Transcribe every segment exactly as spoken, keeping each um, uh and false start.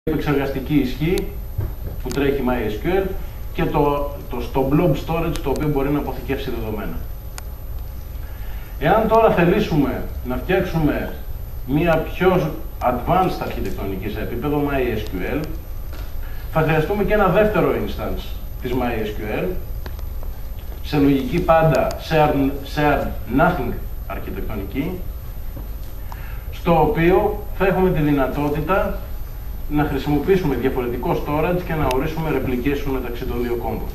επεξεργαστική ισχύ που τρέχει MySQL και το, το στο blob storage το οποίο μπορεί να αποθηκεύσει δεδομένα. Εάν τώρα θελήσουμε να φτιάξουμε μία πιο advanced αρχιτεκτονική σε επίπεδο MySQL, θα χρειαστούμε και ένα δεύτερο instance της MySQL σε λογική πάντα shared, shared nothing αρχιτεκτονική, στο οποίο θα έχουμε τη δυνατότητα να χρησιμοποιήσουμε διαφορετικό storage και να ορίσουμε replication μεταξύ των δύο κόμπων.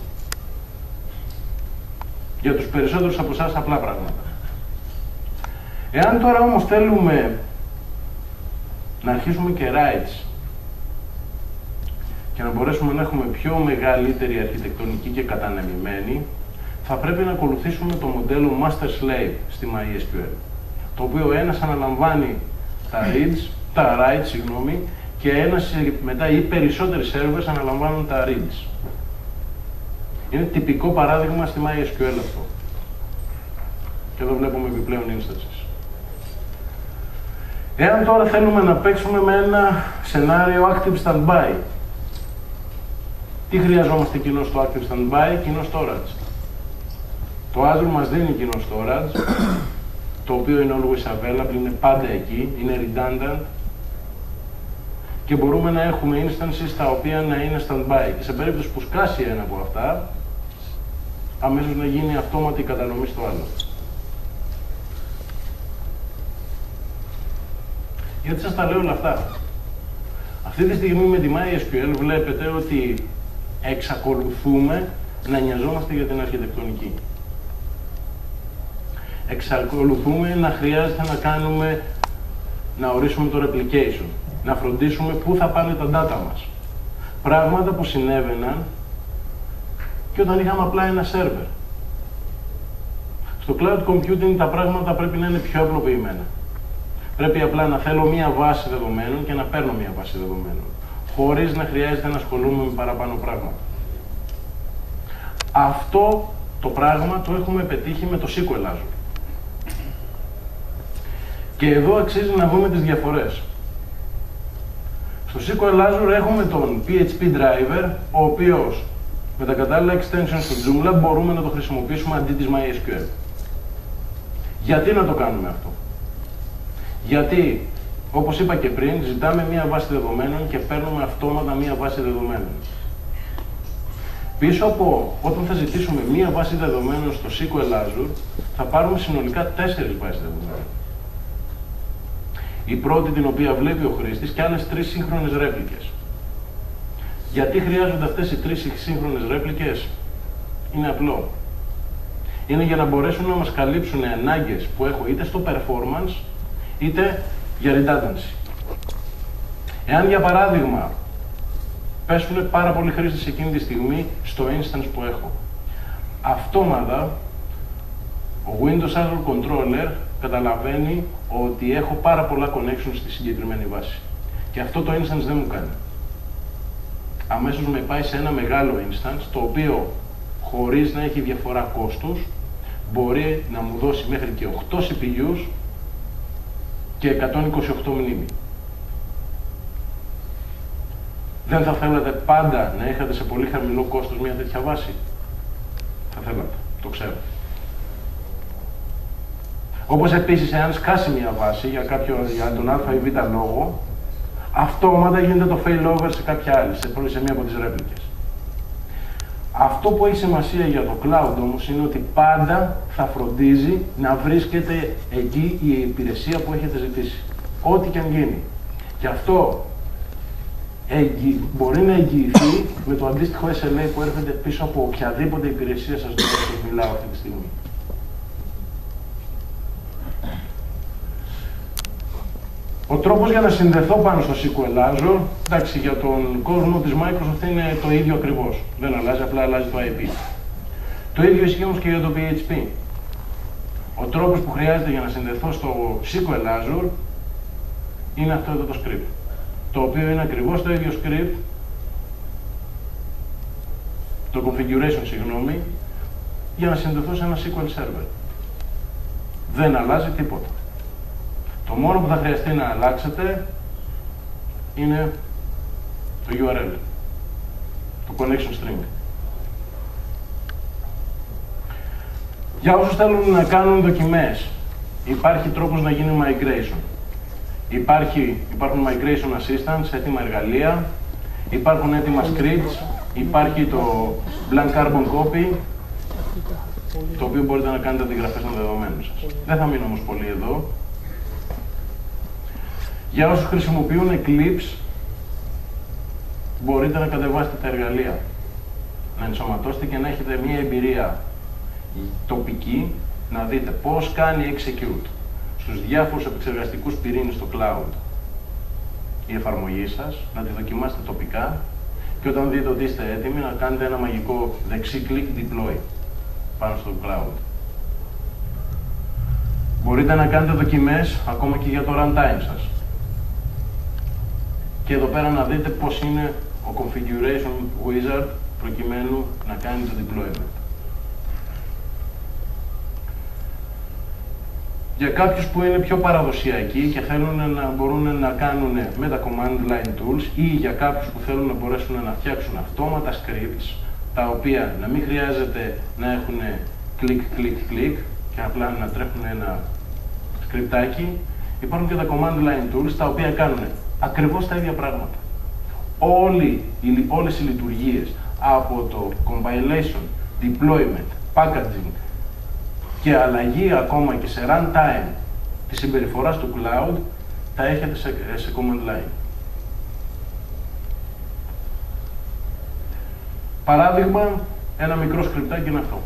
Για τους περισσότερους από εσάς απλά πράγματα. Εάν τώρα όμως θέλουμε να αρχίσουμε και writes και να μπορέσουμε να έχουμε πιο μεγαλύτερη αρχιτεκτονική και κατανεμημένη, θα πρέπει να ακολουθήσουμε το μοντέλο master-slave στη MySQL, το οποίο ένας αναλαμβάνει τα reads, τα writes, συγγνώμη, και ένας μετά ή περισσότεροι servers αναλαμβάνουν τα reads. Είναι τυπικό παράδειγμα στη MySQL αυτό. Και εδώ βλέπουμε επιπλέον instances. Εάν τώρα θέλουμε να παίξουμε με ένα σενάριο active standby, τι χρειαζόμαστε κοινό στο active standby? Κοινό storage. Το Azure μας δίνει κοινό storage, το οποίο είναι always available, είναι πάντα εκεί, είναι redundant και μπορούμε να έχουμε instances τα οποία να είναι standby και σε περίπτωση που σκάσει ένα από αυτά, αμέσως να γίνει αυτόματη κατανομή στο άλλο. Γιατί σας τα λέω όλα αυτά? Αυτή τη στιγμή με τη MySQL βλέπετε ότι εξακολουθούμε να νοιαζόμαστε για την αρχιτεκτονική. Εξακολουθούμε να χρειάζεται να κάνουμε, να ορίσουμε το replication, να φροντίσουμε πού θα πάνε τα data μας. Πράγματα που συνέβαιναν και όταν είχαμε απλά ένα server. Στο cloud computing τα πράγματα πρέπει να είναι πιο απλοποιημένα. Πρέπει απλά να θέλω μία βάση δεδομένων και να παίρνω μία βάση δεδομένων, χωρίς να χρειάζεται να ασχολούμαι με παραπάνω πράγματα. Αυτό το πράγμα το έχουμε πετύχει με το σι κιου ελ Azure. Και εδώ αξίζει να δούμε τις διαφορές. Στο σι κιου ελ Azure έχουμε τον πι έιτς πι driver, ο οποίος με τα κατάλληλα extensions του Joomla μπορούμε να το χρησιμοποιήσουμε αντί της MySQL. Γιατί να το κάνουμε αυτό? Γιατί, όπως είπα και πριν, ζητάμε μία βάση δεδομένων και παίρνουμε αυτόματα μία βάση δεδομένων. Πίσω από όταν θα ζητήσουμε μία βάση δεδομένων στο σι κιου ελ Azure, θα πάρουμε συνολικά τέσσερις βάσεις δεδομένων. Η πρώτη, την οποία βλέπει ο χρήστης, και άλλες τρεις σύγχρονες ρέπλικες. Γιατί χρειάζονται αυτές οι τρεις σύγχρονες ρέπλικες? Είναι απλό. Είναι για να μπορέσουν να μας καλύψουν ανάγκες που έχω είτε στο performance, είτε για redundancy. Εάν, για παράδειγμα, πέσουν πάρα πολλοί χρήστες εκείνη τη στιγμή στο instance που έχω, αυτόματα ο Windows Azure Controller καταλαβαίνει ότι έχω πάρα πολλά connections στη συγκεκριμένη βάση. Και αυτό το instance δεν μου κάνει. Αμέσως με πάει σε ένα μεγάλο instance, το οποίο χωρίς να έχει διαφορά κόστους, μπορεί να μου δώσει μέχρι και οκτώ σι πι γιους και εκατόν είκοσι οκτώ μνήμη. Δεν θα θέλατε πάντα να είχατε σε πολύ χαμηλό κόστος μια τέτοια βάση? Θα θέλατε, το ξέρω. Όπως επίσης, εάν σκάσει μια βάση για, κάποιο, για τον α ή β λόγο, αυτόματα γίνεται το failover σε κάποια άλλη, σε, σε μία από τις ρέπλικες. Αυτό που έχει σημασία για το cloud όμως είναι ότι πάντα θα φροντίζει να βρίσκεται εκεί η υπηρεσία που έχετε ζητήσει. Ό,τι και αν γίνει. Και αυτό εγγυ... μπορεί να εγγυηθεί με το αντίστοιχο ες ελ έι που έρχεται πίσω από οποιαδήποτε υπηρεσία σας που μιλάω αυτή τη στιγμή. Ο τρόπος για να συνδεθώ πάνω στο σι κιου ελ Azure, εντάξει, για τον κόσμο της Microsoft είναι το ίδιο ακριβώς. Δεν αλλάζει, απλά αλλάζει το άι πι. Το ίδιο ισχύει όμως και για το πι έιτς πι. Ο τρόπος που χρειάζεται για να συνδεθώ στο σι κιου ελ Azure είναι αυτό εδώ το script. Το οποίο είναι ακριβώς το ίδιο script, το configuration, συγγνώμη, για να συνδεθώ σε ένα σι κιου ελ server. Δεν αλλάζει τίποτα. Το μόνο που θα χρειαστεί να αλλάξετε είναι το γιου αρ ελ, το connection string. Για όσους θέλουν να κάνουν δοκιμές, υπάρχει τρόπος να γίνει migration. Υπάρχει, υπάρχουν migration assistants, έτοιμα εργαλεία, υπάρχουν έτοιμα scripts, υπάρχει το blank carbon copy, το οποίο μπορείτε να κάνετε αντιγραφές των δεδομένων σας. Δεν θα μείνω όμως πολύ εδώ. Για όσους χρησιμοποιούν Eclipse, μπορείτε να κατεβάσετε τα εργαλεία, να ενσωματώσετε και να έχετε μια εμπειρία τοπική, να δείτε πώς κάνει execute στους διάφορους επεξεργαστικούς πυρήνες στο cloud η εφαρμογή σας, να τη δοκιμάσετε τοπικά και όταν δείτε ότι είστε έτοιμοι να κάνετε ένα μαγικό δεξί κλικ deploy πάνω στο cloud. Μπορείτε να κάνετε δοκιμές ακόμα και για το runtime σας. Και εδώ πέρα να δείτε πώς είναι ο configuration wizard προκειμένου να κάνει το deployment. Για κάποιους που είναι πιο παραδοσιακοί και θέλουν να μπορούν να κάνουν με τα command line tools ή για κάποιους που θέλουν να μπορέσουν να φτιάξουν αυτόματα scripts τα οποία να μην χρειάζεται να έχουν κλικ, κλικ, κλικ και απλά να τρέχουν ένα σκριπτάκι, υπάρχουν και τα command line tools τα οποία κάνουν ακριβώς τα ίδια πράγματα. Όλοι, όλες οι λειτουργίες από το compilation, deployment, packaging και αλλαγή ακόμα και σε runtime της συμπεριφοράς του cloud τα έχετε σε, σε command line. Παράδειγμα, ένα μικρό σκριπτάκι είναι αυτό.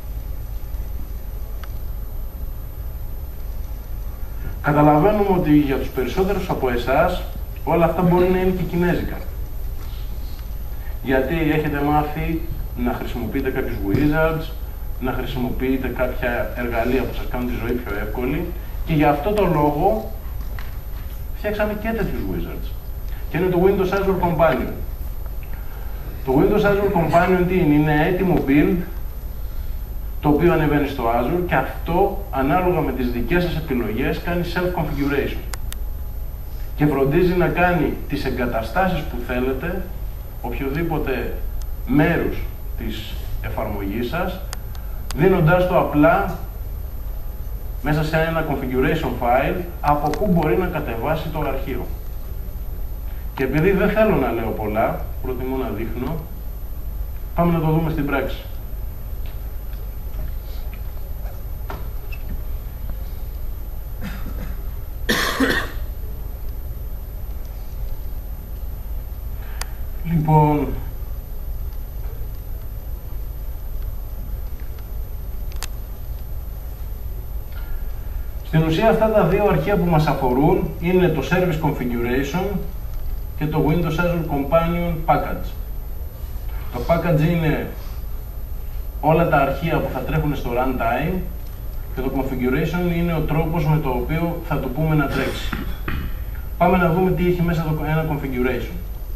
Καταλαβαίνουμε ότι για τους περισσότερους από εσάς όλα αυτά μπορεί να είναι και κινέζικα. Γιατί έχετε μάθει να χρησιμοποιείτε κάποιους wizards, να χρησιμοποιείτε κάποια εργαλεία που σας κάνουν τη ζωή πιο εύκολη και για αυτό το λόγο φτιάξαμε και τέτοιους wizards. Και είναι το Windows Azure Companion. Το Windows Azure Companion τι είναι, είναι έτοιμο build το οποίο ανεβαίνει στο Azure και αυτό ανάλογα με τις δικές σας επιλογές κάνει self-configuration και φροντίζει να κάνει τις εγκαταστάσεις που θέλετε οποιοδήποτε μέρους της εφαρμογής σας δίνοντάς το απλά μέσα σε ένα configuration file από πού μπορεί να κατεβάσει το αρχείο. Και επειδή δεν θέλω να λέω πολλά, προτιμώ να δείχνω, πάμε να το δούμε στην πράξη. Λοιπόν, στην ουσία αυτά τα δύο αρχεία που μας αφορούν είναι το Service Configuration και το Windows Azure Companion Package. Το package είναι όλα τα αρχεία που θα τρέχουν στο runtime και το configuration είναι ο τρόπος με το οποίο θα το πούμε να τρέξει. Πάμε να δούμε τι έχει μέσα το ένα configuration.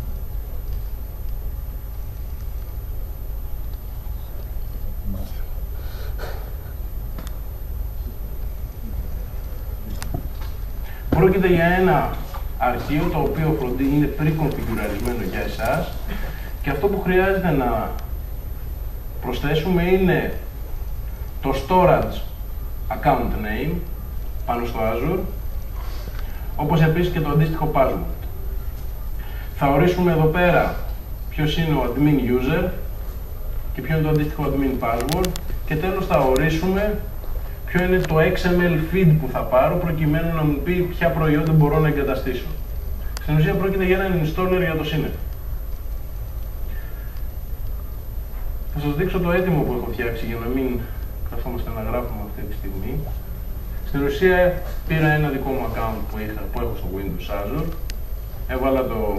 Πρόκειται για ένα αρχείο το οποίο είναι pre-configureαρισμένο για εσάς και αυτό που χρειάζεται να προσθέσουμε είναι το storage account name πάνω στο Azure, όπως επίσης και το αντίστοιχο password. Θα ορίσουμε εδώ πέρα ποιος είναι ο admin user και ποιο είναι το αντίστοιχο admin password και τέλος θα ορίσουμε ποιο είναι το εξ εμ ελ feed που θα πάρω προκειμένου να μου πει ποια προϊόντα μπορώ να εγκαταστήσω. Στην ουσία πρόκειται για έναν installer για το σύννεφο. Θα σας δείξω το έτοιμο που έχω φτιάξει για να μην καθόμαστε να γράφουμε αυτή τη στιγμή. Στην ουσία πήρα ένα δικό μου account που, είχα, που έχω στο Windows Azure, έβαλα το,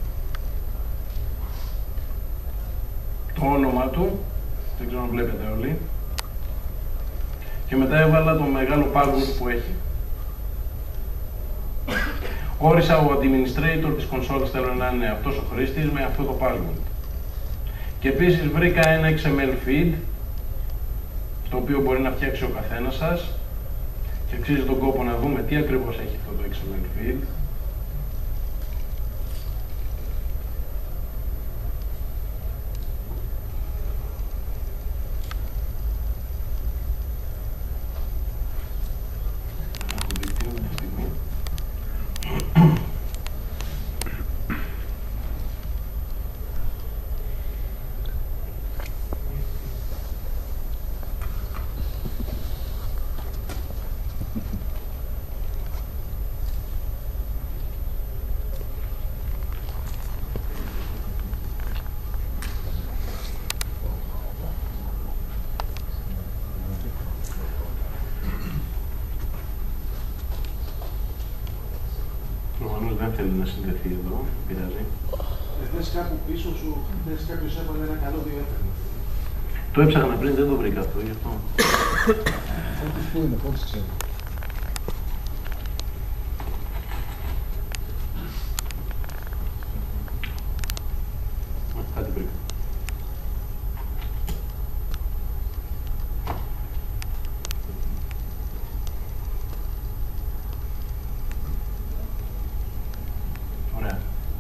το όνομα του, δεν ξέρω αν βλέπετε όλοι, και μετά έβαλα το μεγάλο password που έχει. Όρισα ο administrator της κονσόλας, θέλω να είναι αυτός ο χρήστης με αυτό το password. Και επίσης βρήκα ένα εξ εμ ελ feed, το οποίο μπορεί να φτιάξει ο καθένας σας και αξίζει τον κόπο να δούμε τι ακριβώς έχει αυτό το εξ εμ ελ feed. να συνδεθεί εδώ, πειράζει. Εχθές κάπου πίσω σου, χθες κάποιος έβαλε ένα καλό δύο έφερνε. Το έψαχνα πριν, δεν το βρήκα αυτό, γι' αυτό. Πού είναι, πότε ξέρω. Κάτι βρήκα. Ωραία.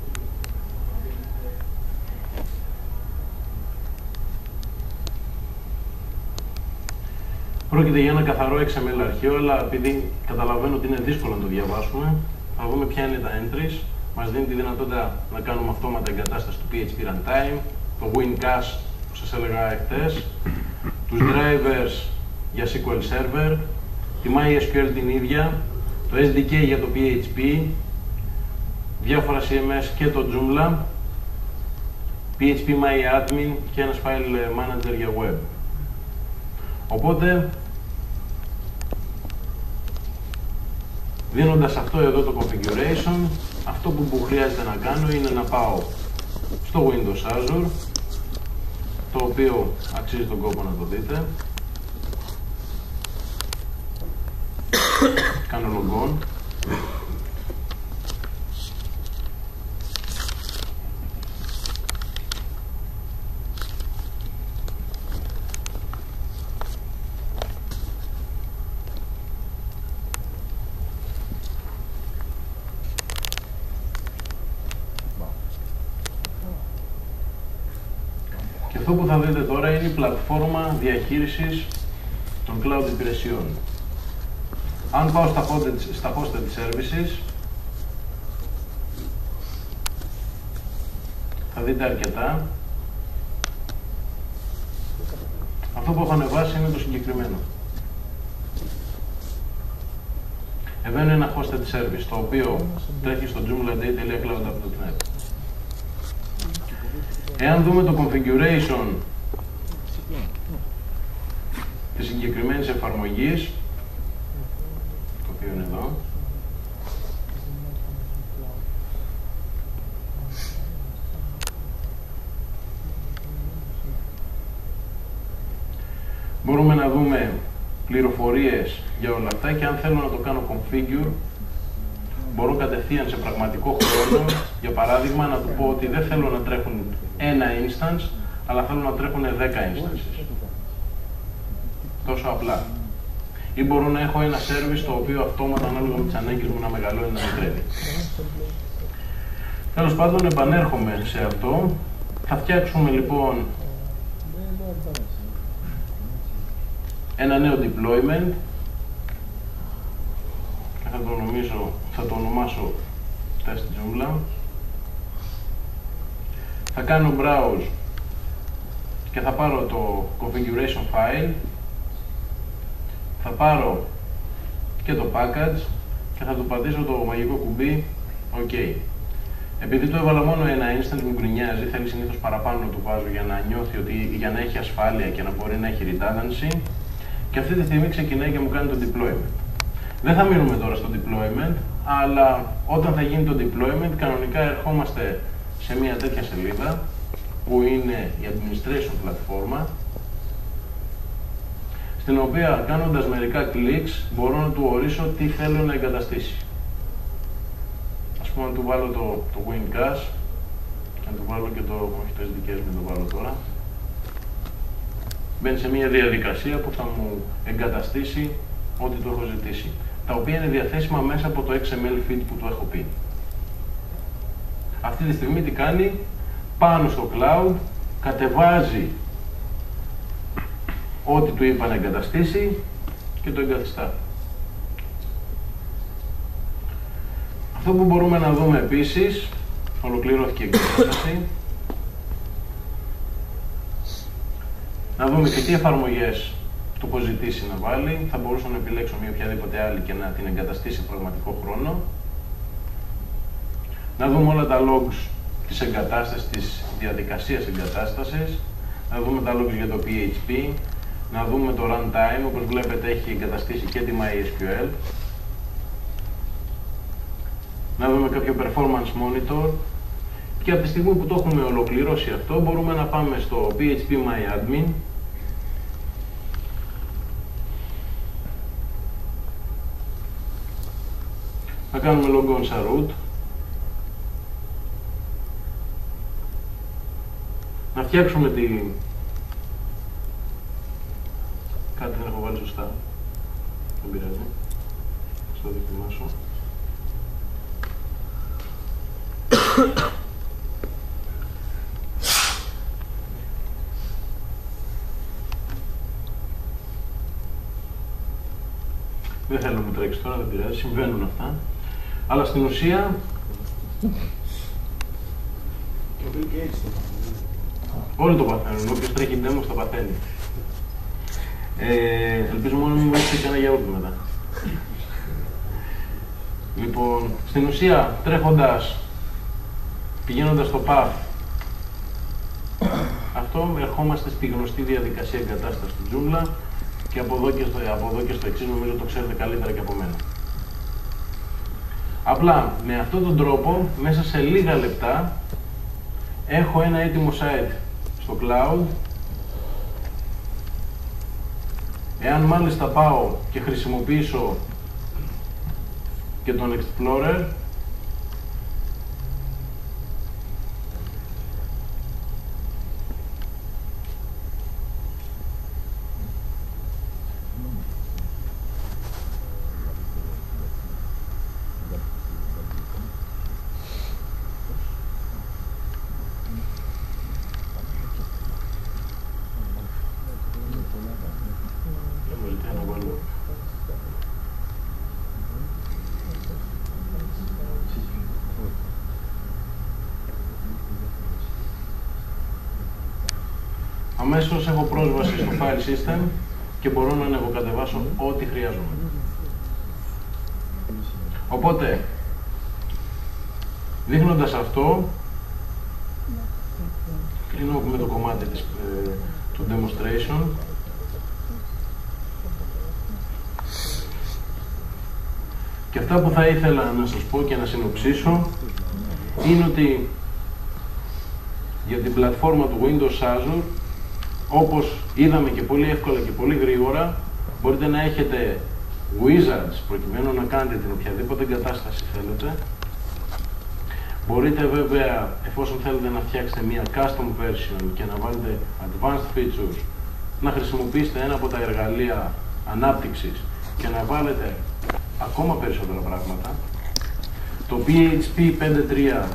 Πρόκειται για ένα καθαρό εξ εμ ελ αρχείο, αλλά επειδή καταλαβαίνω ότι είναι δύσκολο να το διαβάσουμε, θα δούμε ποια είναι τα entries. Μας δίνει τη δυνατότητα να κάνουμε αυτόματα εγκατάσταση του πι έιτς πι Runtime, το WinCache που σας έλεγα εχθές, τους drivers για ες κιου ελ Server, τη MySQL την ίδια, το ες ντι κέι για το πι έιτς πι, διάφορα σι εμ ες και το Joomla, πι έιτς πι MyAdmin και ένας file manager για web. Οπότε, δίνοντας αυτό εδώ το configuration, αυτό που, που χρειάζεται να κάνω είναι να πάω στο Windows Azure, το οποίο αξίζει τον κόπο να το δείτε. Κάνω logon. Αυτό που θα δείτε τώρα είναι η πλατφόρμα διαχείρισης των cloud υπηρεσιών. Αν πάω στα hosted, στα hosted services, θα δείτε αρκετά. Αυτό που έχω ανεβάσει είναι το συγκεκριμένο. Εδώ είναι ένα hosted service, το οποίο τρέχει στο joomla day τελεία cloud app τελεία net. Εάν δούμε το configuration της συγκεκριμένης εφαρμογής, το οποίο είναι εδώ, μπορούμε να δούμε πληροφορίες για όλα αυτά και αν θέλω να το κάνω configure, μπορώ κατευθείαν σε πραγματικό χρόνο, για παράδειγμα, να του πω ότι δεν θέλω να τρέχουν ένα instance, αλλά θέλω να τρέχουν δέκα instances. Τόσο απλά. Ή μπορώ να έχω ένα service το οποίο αυτόματα, ανάλογα με τις ανάγκες μου, να μεγαλώνει, να μικραίνει. Τέλος πάντων, επανέρχομαι σε αυτό. Θα φτιάξουμε λοιπόν ένα νέο deployment. Θα το, νομίζω, θα το ονομάσω test Joomla. Θα κάνω browse και θα πάρω το configuration file. Θα πάρω και το package και θα του πατήσω το μαγικό κουμπί OK. Επειδή το έβαλα μόνο ένα instance, μου γκρινιάζει, θέλει συνήθως παραπάνω να του βάζω για να νιώθει ότι, για να έχει ασφάλεια και να μπορεί να έχει redundancy. Και αυτή τη στιγμή ξεκινάει και μου κάνει το deployment. Δεν θα μείνουμε τώρα στο deployment, αλλά όταν θα γίνει το deployment, κανονικά ερχόμαστε σε μια τέτοια σελίδα, που είναι η administration πλατφόρμα, στην οποία κάνοντας μερικά clicks μπορώ να του ορίσω τι θέλω να εγκαταστήσει. Ας πούμε, να του βάλω το, το WinCache, να του βάλω και το, όχι το ες ντι κέι, μην το βάλω τώρα. Μπαίνει σε μια διαδικασία που θα μου εγκαταστήσει ό,τι του έχω ζητήσει, τα οποία είναι διαθέσιμα μέσα από το εξ εμ ελ feed που του έχω πει. Αυτή τη στιγμή τι κάνει? Πάνω στο cloud κατεβάζει ό,τι του είπα να εγκαταστήσει και το εγκαθιστά. Αυτό που μπορούμε να δούμε επίσης, ολοκληρώθηκε η εγκατάσταση, να δούμε και τι εφαρμογές του έχω ζητήσει να βάλει. Θα μπορούσα να επιλέξω μια οποιαδήποτε άλλη και να την εγκαταστήσει σε πραγματικό χρόνο. Να δούμε όλα τα logs της εγκατάστασης, της διαδικασίας εγκατάστασης. Να δούμε τα logs για το πι έιτς πι. Να δούμε το runtime, όπως βλέπετε έχει εγκαταστήσει και τη MySQL. να δούμε κάποιο performance monitor και από τη στιγμή που το έχουμε ολοκληρώσει αυτό μπορούμε να πάμε στο πι έιτς πι MyAdmin να κάνουμε logon σαν root, να φτιάξουμε τη... κάτι δεν έχω βάλει σωστά, δεν πειράζει, θα το δοκιμάσω. Δεν θέλω να μου τρέξει τώρα, δεν πειράζει, συμβαίνουν αυτά. Αλλά στην ουσία... Και ο Bill Gates το παθαίνει. Όλοι το παθαίνουν, όποιος τρέχει demo το παθαίνει. Ε, ελπίζω μόνο μην μου έχετε και ένα γιαούρτι μετά. Λοιπόν, στην ουσία, τρέχοντας, πηγαίνοντας στο path, αυτό ερχόμαστε στη γνωστή διαδικασία εγκατάστασης του Joomla και από εδώ και στο, από εδώ και στο εξής νομίζω το ξέρετε καλύτερα και από μένα. Απλά με αυτόν τον τρόπο, μέσα σε λίγα λεπτά, έχω ένα έτοιμο site στο cloud. Εάν μάλιστα πάω και χρησιμοποιήσω και τον Explorer, αμέσως έχω πρόσβαση στο file system και μπορώ να ανεβοκατεβάσω ό,τι χρειάζομαι. Οπότε, δείχνοντας αυτό, κλείνω με το κομμάτι της, ε, του demonstration. Και αυτά που θα ήθελα να σας πω και να συνοψίσω είναι ότι για την πλατφόρμα του Windows Azure, όπως είδαμε και πολύ εύκολα και πολύ γρήγορα, μπορείτε να έχετε wizards προκειμένου να κάνετε την οποιαδήποτε εγκατάσταση θέλετε. Μπορείτε βέβαια, εφόσον θέλετε να φτιάξετε μια custom version και να βάλετε advanced features, να χρησιμοποιήσετε ένα από τα εργαλεία ανάπτυξης και να βάλετε ακόμα περισσότερα πράγματα. Το πι έιτς πι πέντε punto τρία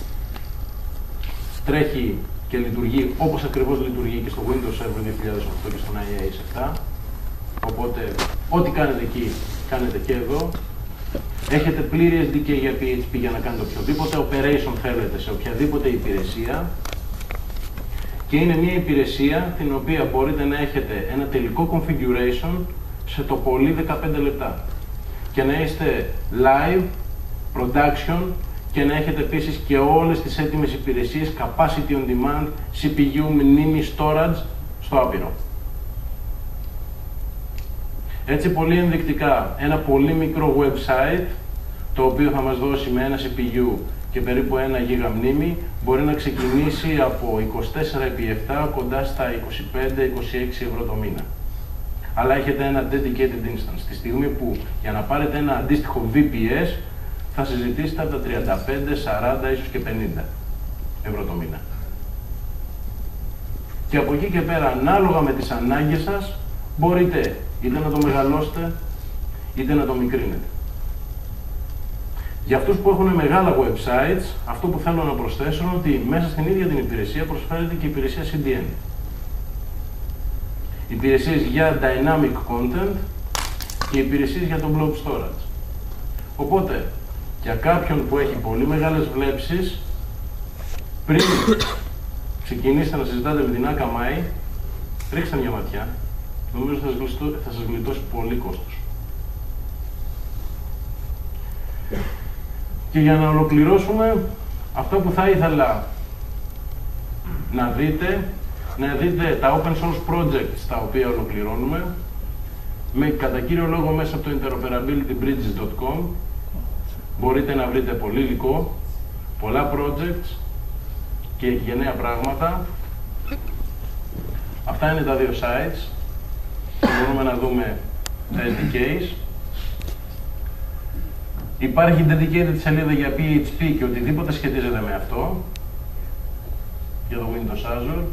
τρέχει και λειτουργεί όπως ακριβώς λειτουργεί και στο Windows Server δύο χιλιάδες οκτώ και στον άι έι ες επτά. Οπότε, ό,τι κάνετε εκεί, κάνετε και εδώ. Έχετε πλήρη ες ντι κέι για πι έιτς πι για να κάνετε οποιοδήποτε operation θέλετε σε οποιαδήποτε υπηρεσία. Και είναι μια υπηρεσία την οποία μπορείτε να έχετε ένα τελικό configuration σε το πολύ δεκαπέντε λεπτά. Και να είστε live, production, και να έχετε επίσης και όλες τις έτοιμες υπηρεσίες capacity on demand, σι πι γιου, μνήμη, storage στο άπειρο. Έτσι πολύ ενδεικτικά, ένα πολύ μικρό website, το οποίο θα μας δώσει με ένα σι πι γιου και περίπου ένα γίγα μνήμη, μπορεί να ξεκινήσει από είκοσι τέσσερα επί επτά κοντά στα είκοσι πέντε με είκοσι έξι ευρώ το μήνα. Αλλά έχετε ένα dedicated instance, τη στιγμή που για να πάρετε ένα αντίστοιχο βι πι ες θα συζητήσετε από τα τριάντα πέντε, σαράντα, ίσως και πενήντα ευρώ το μήνα. Και από εκεί και πέρα, ανάλογα με τις ανάγκες σας, μπορείτε είτε να το μεγαλώσετε, είτε να το μικρύνετε. Για αυτούς που έχουν μεγάλα websites, αυτό που θέλω να προσθέσω είναι ότι μέσα στην ίδια την υπηρεσία προσφέρεται και η υπηρεσία σι ντι εν. Υπηρεσίες για dynamic content και υπηρεσίες για το blob storage. Οπότε, για κάποιον που έχει πολύ μεγάλες βλέψεις, πριν ξεκινήσετε να συζητάτε με την Akamai, ρίξτε μια ματιά. Νομίζω θα σας, γλιστώ, θα σας γλιτώσει πολύ κόστος. Και για να ολοκληρώσουμε, αυτό που θα ήθελα να δείτε, να δείτε τα open source projects τα οποία ολοκληρώνουμε, με κατά κύριο λόγο μέσα από το interoperability bridges dot com, μπορείτε να βρείτε πολύ υλικό, πολλά projects και γενναία πράγματα. Αυτά είναι τα δύο sites. Μπορούμε να δούμε τα ες ντι κέις. Υπάρχει dedicated σελίδα για πι έιτς πι και οτιδήποτε σχετίζεται με αυτό, για το Windows Azure.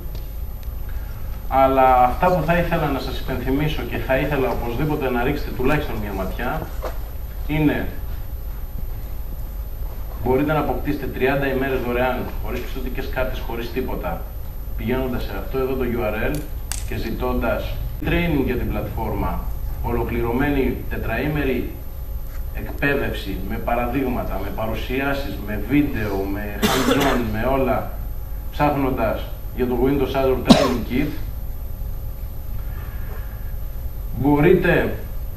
Αλλά αυτά που θα ήθελα να σας υπενθυμίσω και θα ήθελα οπωσδήποτε να ρίξετε τουλάχιστον μια ματιά, είναι μπορείτε να αποκτήσετε τριάντα ημέρες δωρεάν, χωρίς πιστωτικές κάρτες, χωρίς τίποτα, πηγαίνοντας σε αυτό εδώ το γιου αρ ελ και ζητώντας training για την πλατφόρμα, ολοκληρωμένη τετραήμερη εκπαίδευση με παραδείγματα, με παρουσιάσεις, με βίντεο, με hands-on, με όλα, ψάχνοντας για το Windows Azure Training Kit. Μπορείτε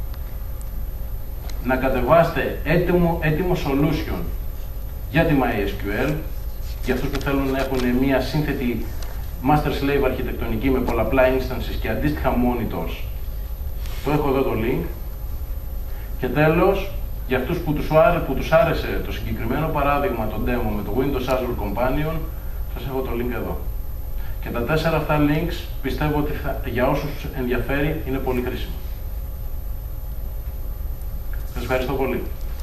να κατεβάσετε έτοιμο, έτοιμο solution για τη MySQL, για αυτούς που θέλουν να έχουν μια σύνθετη master-slave αρχιτεκτονική με πολλαπλά instances και αντίστοιχα monitors. Το έχω εδώ το link. Και τέλος, για αυτούς που τους, άρε, που τους άρεσε το συγκεκριμένο παράδειγμα, το demo με το Windows Azure Companion, σας έχω το link εδώ. Και τα τέσσερα αυτά links πιστεύω ότι θα, για όσους ενδιαφέρει είναι πολύ χρήσιμα. Σας ευχαριστώ πολύ.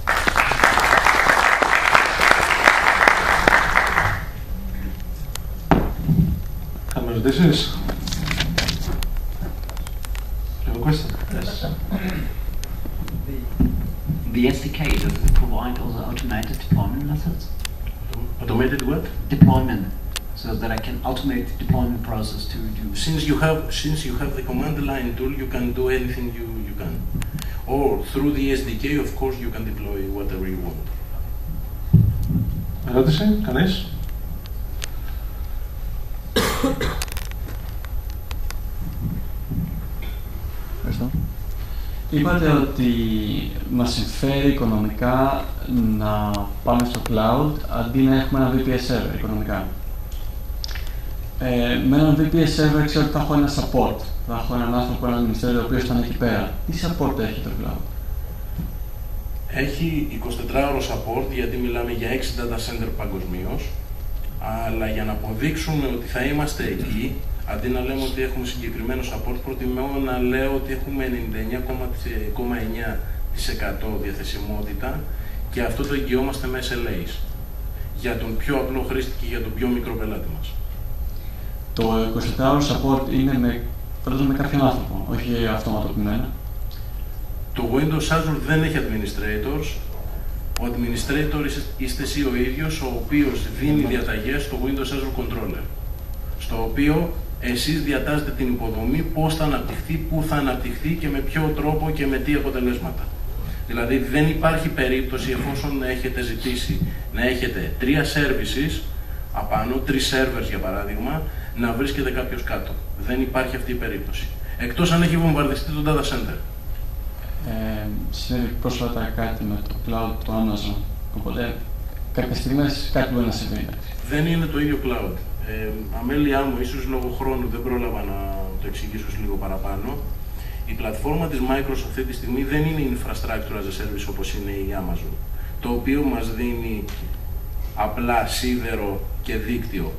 Κάνουμε ερωτήσεις. You have a question? Yes. The, the ες ντι κέι, does it provide also automated deployment methods? Automated what? Deployment, so that I can automate the deployment process to do. Since you have, since you have the command line tool, you can do anything you, you can. Or through the ες ντι κέι, of course, you can deploy whatever you want. Ερώτηση, κανείς? Ευχαριστώ. Είπατε ότι μας συμφέρει οικονομικά να πάμε στο cloud αντί να έχουμε ένα βι πι ες server οικονομικά. Ε, με ένα βι πι ες server ξέρω ότι θα έχω ένα support. Θα έχω έναν άνθρωπο, έναν administrator ο οποίος θα είναι εκεί πέρα. Τι support έχει το cloud? Έχει εικοσιτετράωρο support, γιατί μιλάμε για έξι data center παγκοσμίως, αλλά για να αποδείξουμε ότι θα είμαστε εκεί, αντί να λέμε ότι έχουμε συγκεκριμένο support, προτιμώ να λέω ότι έχουμε ενενήντα εννέα κόμμα εννέα τοις εκατό διαθεσιμότητα και αυτό το εγγυόμαστε με ες ελ έις για τον πιο απλό χρήστη και για τον πιο μικρό πελάτη μας. Το εικοσιτετράωρο support είναι με, με κάποιον άνθρωπο, όχι αυτοματοποιημένα. Το Windows Azure δεν έχει administrators. Ο administrator είστε εσύ ο ίδιος, ο οποίος δίνει διαταγές στο Windows Azure Controller, στο οποίο εσείς διατάζετε την υποδομή, πώς θα αναπτυχθεί, πού θα αναπτυχθεί και με ποιο τρόπο και με τι αποτελέσματα. Δηλαδή δεν υπάρχει περίπτωση, εφόσον έχετε ζητήσει να έχετε τρία services απάνω, τρεις servers για παράδειγμα, να βρίσκεται κάποιος κάτω. Δεν υπάρχει αυτή η περίπτωση. Εκτός αν έχει βομβαρδιστεί το data center. Ε, συνέβη πρόσφατα κάτι με το cloud, το Amazon, οπότε κάποια στιγμή κάτι μπορεί να συμβεί. Δεν είναι το ίδιο cloud. Ε, αμέλειά μου, ίσως λόγω χρόνου δεν πρόλαβα να το εξηγήσω λίγο παραπάνω. Η πλατφόρμα της Microsoft αυτή τη στιγμή δεν είναι infrastructure as a service όπως είναι η Amazon, το οποίο μας δίνει απλά σίδερο και δίκτυο.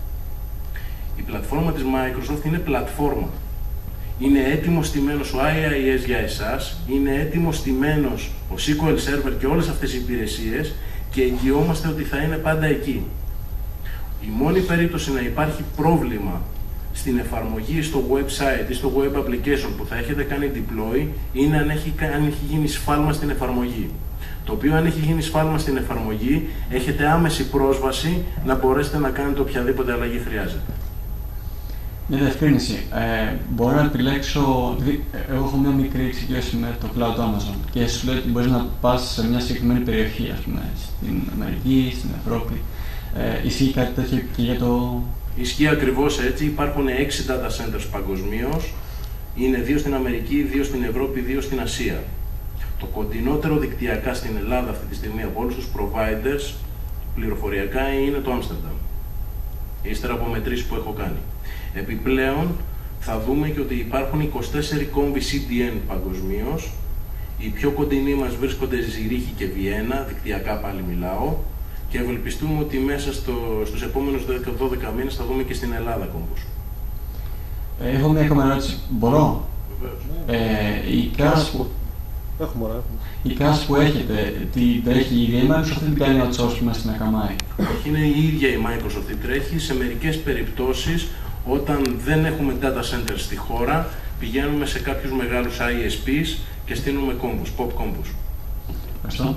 Η πλατφόρμα της Microsoft είναι πλατφόρμα. Είναι έτοιμο στημένος ο άι άι ες για εσάς, είναι έτοιμο στημένος ο ες κιου ελ Server και όλες αυτές οι υπηρεσίες και εγγυόμαστε ότι θα είναι πάντα εκεί. Η μόνη περίπτωση να υπάρχει πρόβλημα στην εφαρμογή, στο website ή στο web application που θα έχετε κάνει deploy είναι αν έχει, αν έχει γίνει σφάλμα στην εφαρμογή. Το οποίο αν έχει γίνει σφάλμα στην εφαρμογή έχετε άμεση πρόσβαση να μπορέσετε να κάνετε οποιαδήποτε αλλαγή χρειάζεται. Μια διευκρίνηση. Ε, μπορώ να επιλέξω. Εγώ έχω μια μικρή εξοικείωση με το cloud Amazon και σου λέει ότι μπορεί να πα σε μια συγκεκριμένη περιοχή, ας πούμε, στην Αμερική, στην Ευρώπη. Ε, ισχύει κάτι τέτοιο και για το. Ισχύει ακριβώς έτσι. Υπάρχουν έξι data centers παγκοσμίως. Είναι δύο στην Αμερική, δύο στην Ευρώπη, δύο στην Ασία. Το κοντινότερο δικτυακά στην Ελλάδα αυτή τη στιγμή από όλους τους providers πληροφοριακά είναι το Άμστερνταμ. Ύστερα από μετρήσεις που έχω κάνει. Επιπλέον, θα δούμε και ότι υπάρχουν είκοσι τέσσερα κόμβοι σι ντι εν παγκοσμίως, Οι πιο κοντινοί μας βρίσκονται Ζηρίχη και Βιέννα, δικτυακά πάλι μιλάω, και ευελπιστούμε ότι μέσα στο, στους επόμενους δέκα με δώδεκα μήνες θα δούμε και στην Ελλάδα κόμπους. Έχω μια ακόμα ερώτηση. Μπορώ? Ε, η CAS που... Έχουμε, ωραία. Η CAS που έχετε, την τρέχει η ίδια η Microsoft ή την κάνει outsource μέσα στην Akamai? Όχι, είναι η ίδια η Microsoft, η τρέχει. Σε μερικές περιπτώσεις, όταν δεν έχουμε data centers στη χώρα, πηγαίνουμε σε κάποιους μεγάλους άι ες πις και στείλουμε κόμπους, pop κόμπους. Ευχαριστώ.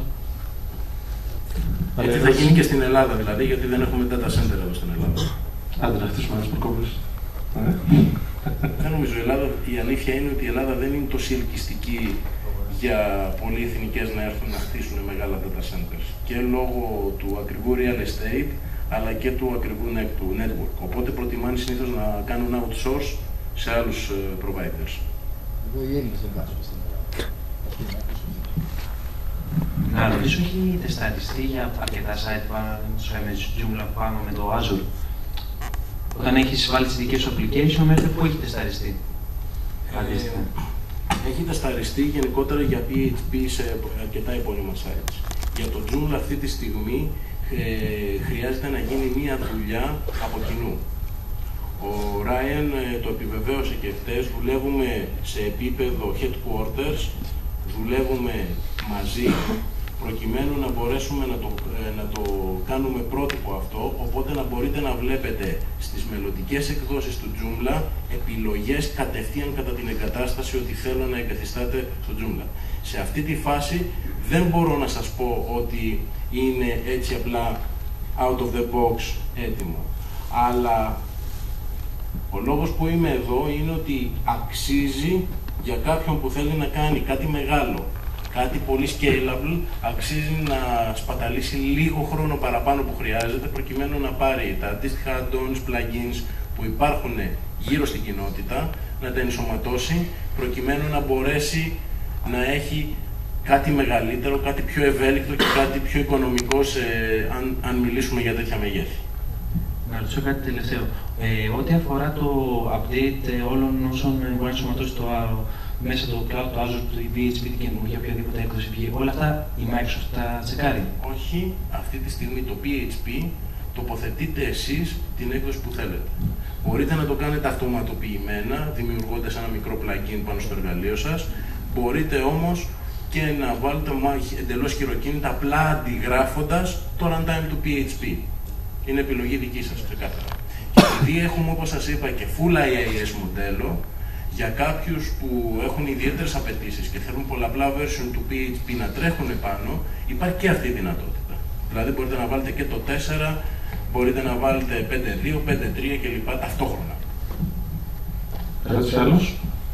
Έτσι θα γίνει και στην Ελλάδα δηλαδή, γιατί δεν έχουμε data center εδώ στην Ελλάδα. Άντε να χτίσουμε ένας πop-κόμπους. Δεν νομίζω, η Ελλάδα, η αλήθεια είναι ότι η Ελλάδα δεν είναι τόσο ελκυστική για πολυεθνικές να έρθουν να χτίσουν μεγάλα data centers. Και λόγω του ακριβού real estate, αλλά και του ακριβού του network. Οπότε προτιμάνε συνήθως να κάνουν outsource σε άλλους providers. Εδώ οι Έλληνες δεν βάζουν στην Ελλάδα. Να ρωτήσω, έχει τεσταριστεί για αρκετά site παραδείγματος χάρη με Joomla πάνω με το Azure? Όταν έχεις βάλει τις δικές σου application, μέχρι πού έχει τεσταριστεί? Ε, έχει τεσταριστεί γενικότερα για πι έιτς πι σε αρκετά επώνυμα sites. Για το Joomla αυτή τη στιγμή ε, χρειάζεται να γίνει μία δουλειά από κοινού. Ο Ryan ε, το επιβεβαίωσε και χτες, δουλεύουμε σε επίπεδο headquarters, δουλεύουμε μαζί, προκειμένου να μπορέσουμε να το, ε, να το κάνουμε πρότυπο αυτό, οπότε να μπορείτε να βλέπετε στις μελλοντικές εκδόσεις του Joomla επιλογές κατευθείαν κατά την εγκατάσταση ότι θέλω να εγκαθιστάτε στο Joomla. Σε αυτή τη φάση δεν μπορώ να σας πω ότι είναι έτσι απλά out of the box έτοιμο, αλλά ο λόγος που είμαι εδώ είναι ότι αξίζει για κάποιον που θέλει να κάνει κάτι μεγάλο, κάτι πολύ scalable, αξίζει να σπαταλήσει λίγο χρόνο παραπάνω που χρειάζεται προκειμένου να πάρει τα αντίστοιχα add-ons, plugins που υπάρχουν γύρω στην κοινότητα, να τα ενσωματώσει προκειμένου να μπορέσει να έχει κάτι μεγαλύτερο, κάτι πιο ευέλικτο και κάτι πιο οικονομικό σε, αν, αν μιλήσουμε για τέτοια μεγέθη. Να ρωτήσω κάτι τελευταίο. Ε, ό,τι αφορά το update ε, όλων όσων μπορεί να ενσωματώσει το, μέσα το cloud, το Azure, το πι έιτς πι, την καινούργια, οποιαδήποτε έκδοση βγει, όλα αυτά η Microsoft τα τσεκάρει? Όχι, αυτή τη στιγμή το πι έιτς πι τοποθετείτε εσείς την έκδοση που θέλετε. Μπορείτε να το κάνετε αυτοματοποιημένα, δημιουργώντας ένα μικρό plugin πάνω στο εργαλείο σας. Μπορείτε όμως και να βάλετε εντελώς χειροκίνητα, απλά αντιγράφοντας το runtime του πι έιτς πι. Είναι επιλογή δική σας, ξεκάθαρα. Και επειδή έχουμε, όπως σας είπα, και full άι άι ες μοντέλο, για κάποιους που έχουν ιδιαίτερες απαιτήσεις και θέλουν πολλαπλά version του πι έιτς πι να τρέχουν πάνω, υπάρχει και αυτή η δυνατότητα. Δηλαδή μπορείτε να βάλετε και το τέσσερα, μπορείτε να βάλετε πέντε δύο, πέντε τρία κλπ. Ταυτόχρονα. Ερώτηση άλλος?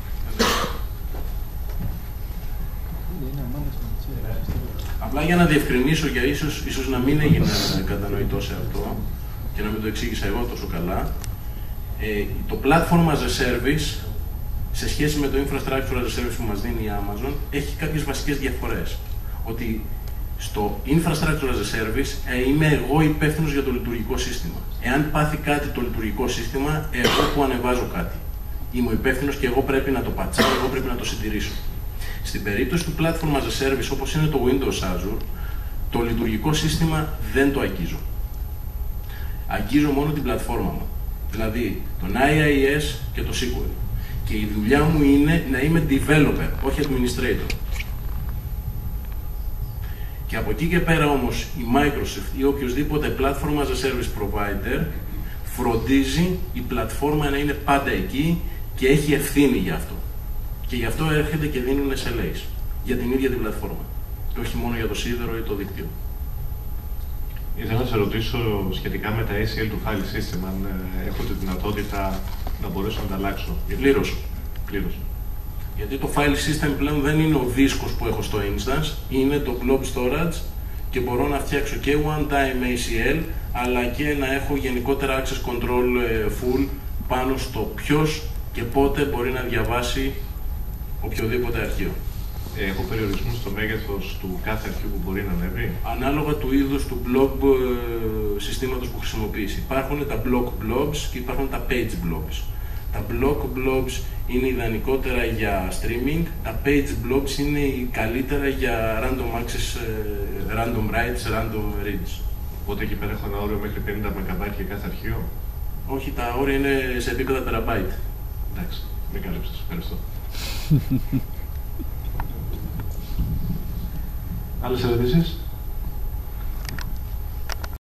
Απλά για να διευκρινίσω, για ίσως, ίσως να μην έγινε κατανοητό σε αυτό και να μην το εξήγησα εγώ τόσο καλά, ε, το Platform as a Service σε σχέση με το Infrastructure as a Service που μας δίνει η Amazon έχει κάποιες βασικές διαφορές. Ότι στο Infrastructure as a Service ε, είμαι εγώ υπεύθυνος για το λειτουργικό σύστημα. Εάν πάθει κάτι το λειτουργικό σύστημα, εγώ που ανεβάζω κάτι. Είμαι ο υπεύθυνος και εγώ πρέπει να το πατσάω, εγώ πρέπει να το συντηρήσω. Στην περίπτωση του Platform as a Service, όπως είναι το Windows Azure, το λειτουργικό σύστημα δεν το αγγίζω. Αγγίζω μόνο την πλατφόρμα μου. Δηλαδή, τον άι άι ες και το ες κιου ελ. Και η δουλειά μου είναι να είμαι developer, όχι administrator. Και από εκεί και πέρα όμως, η Microsoft ή οποιοδήποτε Platform as a Service provider φροντίζει η πλατφόρμα να είναι πάντα εκεί και έχει ευθύνη για αυτό. Και γι' αυτό έρχεται και δίνουν ες ελ έις για την ίδια την πλατφόρμα. Και όχι μόνο για το σίδερο ή το δίκτυο. Ήθελα να σε ρωτήσω σχετικά με τα έι σι ελ του file system, αν ε, έχω τη δυνατότητα να μπορέσω να τα αλλάξω. Πλήρως. Πλήρως. Γιατί το file system πλέον δεν είναι ο δίσκος που έχω στο instance, είναι το blob storage και μπορώ να φτιάξω και one-time έι σι ελ, αλλά και να έχω γενικότερα access control full πάνω στο ποιος και πότε μπορεί να διαβάσει οποιοδήποτε αρχείο. Έχω περιορισμούς στο μέγεθος του κάθε αρχείου που μπορεί να ανέβει. Ανάλογα του είδους του blog ε, συστήματος που χρησιμοποιείς. Υπάρχουν τα block blobs και υπάρχουν τα page blobs. Τα block blobs είναι ιδανικότερα για streaming, τα page blobs είναι καλύτερα για random access, random writes, random reads. Οπότε εκεί πέρα έχω ένα όριο μέχρι πενήντα μεγαμπάιτ για κάθε αρχείο. Όχι, τα όρια είναι σε επίπεδα τεραμπάιτ. Εντάξει, με κάλυψες, ευχαριστώ. Άλλες ερωτήσεις?